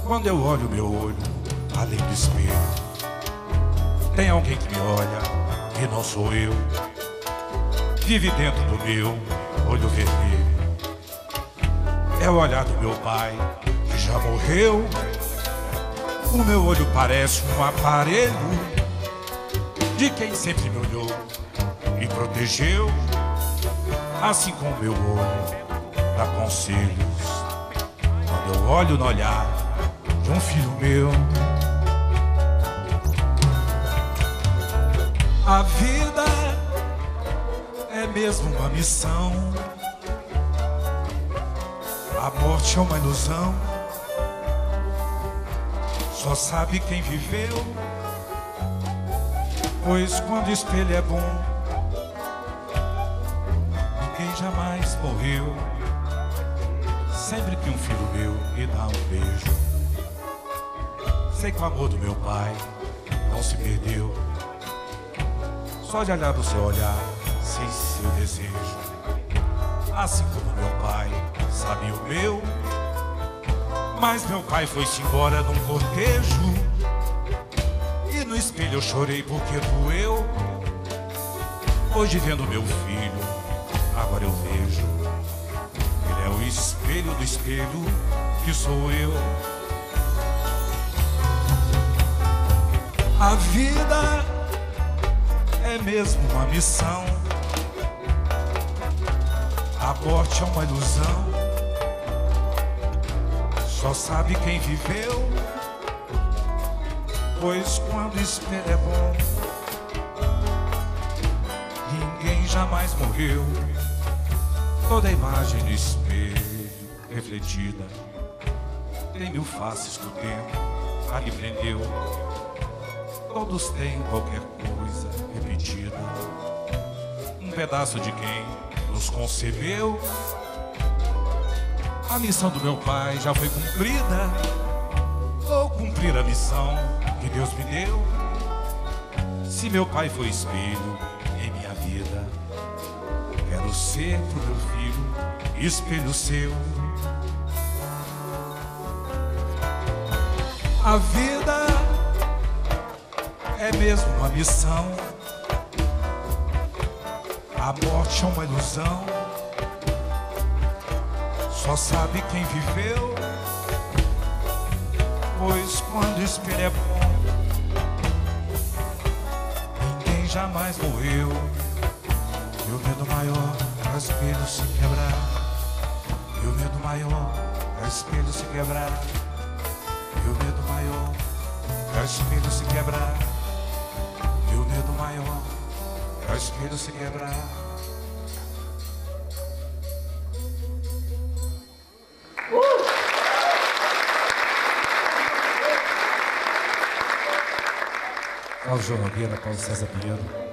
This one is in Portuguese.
Quando eu olho meu olho, além do espelho, tem alguém que me olha e não sou eu. Vive dentro do meu olho vermelho. É o olhar do meu pai, que já morreu. O meu olho parece um aparelho de quem sempre me olhou e protegeu. Assim como meu olho dá conselhos quando eu olho no olhar de um filho meu. A vida é mesmo uma missão, a morte é uma ilusão. Só sabe quem viveu, pois quando o espelho é bom, ninguém jamais morreu. Sempre que um filho meu me dá um beijo, sei que o amor do meu pai não se perdeu. Só de olhar pro seu olhar, sei seu desejo. Assim como meu pai sabe o meu. Mas meu pai foi-se embora num cortejo, e no espelho eu chorei porque doeu. Hoje vendo meu filho, agora eu vejo, ele é o espelho do espelho que sou eu. A vida é mesmo uma missão, a morte é uma ilusão. Só sabe quem viveu, pois quando o espelho é bom, ninguém jamais morreu. Toda imagem no espelho refletida tem mil faces que o tempo ali prendeu. Todos têm qualquer coisa repetida, um pedaço de quem nos concebeu. A missão do meu pai já foi cumprida. Vou cumprir a missão que Deus me deu. Se meu pai foi espelho em minha vida, quero ser pro meu filho espelho seu. A vida é mesmo uma missão, a morte é uma ilusão. Só sabe quem viveu, pois quando o espelho é bom, ninguém jamais morreu. Meu medo maior é o espelho se quebrar. Meu medo maior é o espelho se quebrar. Meu medo maior é o espelho se quebrar. Meu medo maior é o espelho se quebrar. Paulo João Nogueira, Paulo César Pinheiro.